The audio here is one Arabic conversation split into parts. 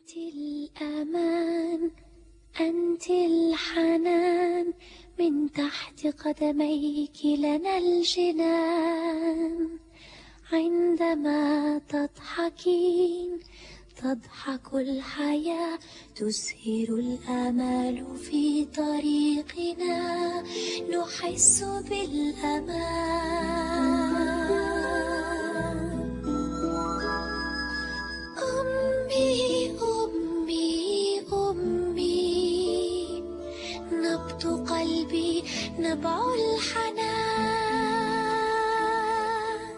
أنت الأمان، أنت الحنان، من تحت قدميك لنا الجنان. عندما تضحكين تضحك الحياة، تزهر الآمال في طريقنا، نحس بالأمان. أمي أمي أمي، نبض قلبي نبع الحنان.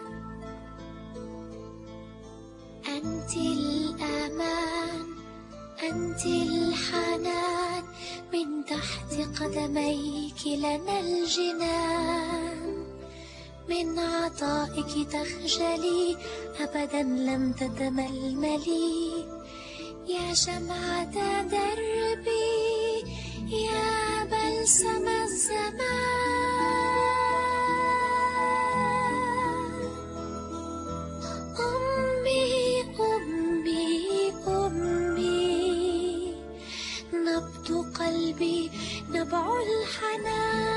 أنت الأمان، أنت الحنان، من تحت قدميك لنا الجنان. من عطائك تخجلي، أبدا لم تتململي، يا شمعة دربي، يا بلسم الزمان. أمي أمي أمي، نبض قلبي نبع الحنان.